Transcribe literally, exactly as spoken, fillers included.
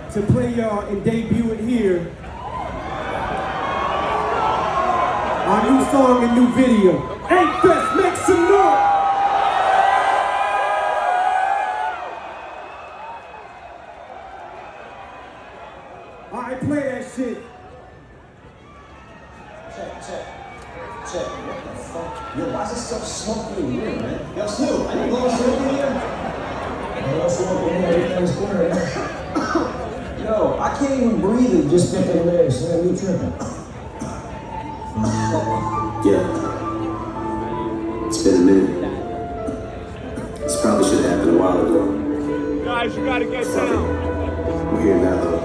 to play y'all and debut it here. Our new song and new video. Ain't Fest, make some noise! Alright, play that shit. Check, check, check. What the fuck? Yo, why is this stuff smoky in here, man? Yo, Snoop, I need blowing smoke in here. Yo, smoke in here, everything's clear, man. Yo, I can't even breathe and just spit the lyrics, man. You tripping? Yeah. It's been a minute. This probably should have happened a while ago. Guys, you gotta get down. We're here now, though.